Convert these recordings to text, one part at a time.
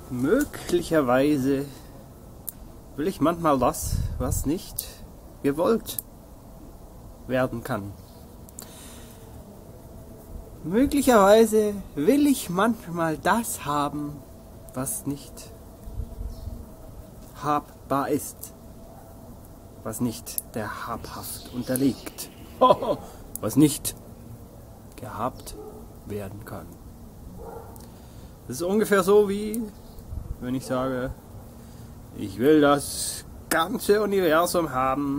Möglicherweise will ich manchmal das, was nicht gewollt werden kann. Möglicherweise will ich manchmal das haben, was nicht habbar ist, was nicht der Habhaft unterliegt, was nicht gehabt werden kann. Das ist ungefähr so wie, wenn ich sage, ich will das ganze Universum haben,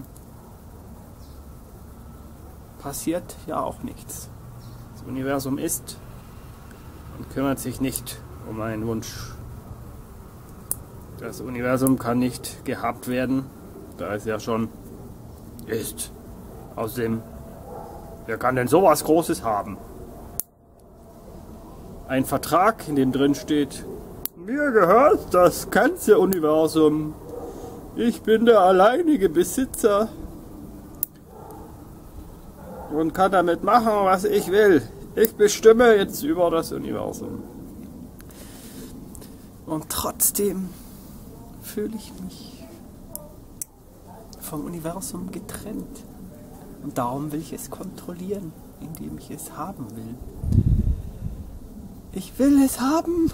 passiert ja auch nichts. Das Universum ist und kümmert sich nicht um einen Wunsch. Das Universum kann nicht gehabt werden, da es ja schon ist. Außerdem, wer kann denn sowas Großes haben? Ein Vertrag, in dem drin steht, mir gehört das ganze Universum. Ich bin der alleinige Besitzer und kann damit machen, was ich will. Ich bestimme jetzt über das Universum. Und trotzdem fühle ich mich vom Universum getrennt. Und darum will ich es kontrollieren, indem ich es haben will. Ich will es haben.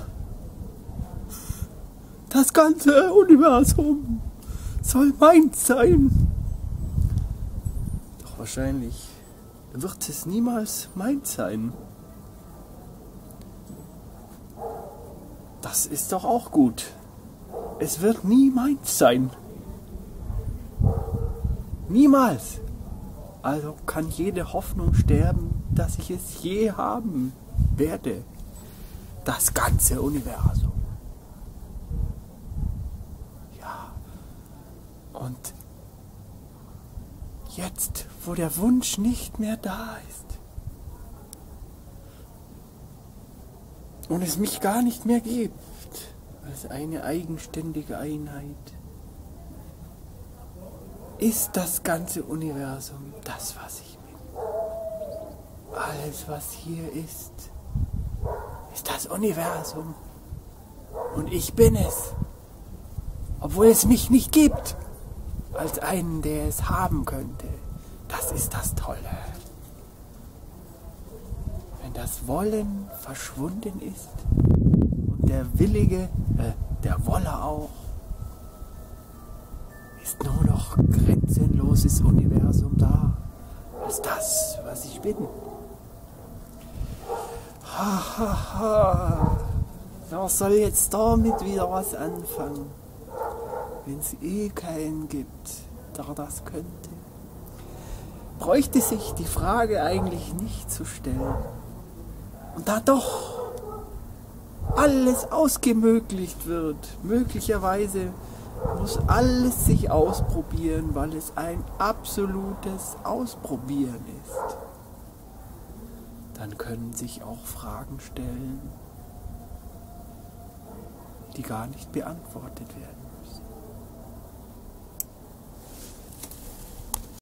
Das ganze Universum soll meins sein. Doch wahrscheinlich wird es niemals meins sein. Das ist doch auch gut. Es wird nie meins sein. Niemals. Also kann jede Hoffnung sterben, dass ich es je haben werde. Das ganze Universum. Ja. Und jetzt, wo der Wunsch nicht mehr da ist und es mich gar nicht mehr gibt, als eine eigenständige Einheit, ist das ganze Universum das, was ich bin. Alles, was hier ist das Universum. Und ich bin es. Obwohl es mich nicht gibt. Als einen, der es haben könnte. Das ist das Tolle. Wenn das Wollen verschwunden ist und der Willige, der Wolle auch, ist nur noch grenzenloses Universum da, als das, was ich bin. Wer soll jetzt damit wieder was anfangen, wenn es eh keinen gibt, der das könnte? Bräuchte sich die Frage eigentlich nicht zu stellen. Und da doch alles ausgemöglicht wird, möglicherweise muss alles sich ausprobieren, weil es ein absolutes Ausprobieren ist. Dann können sich auch Fragen stellen, die gar nicht beantwortet werden.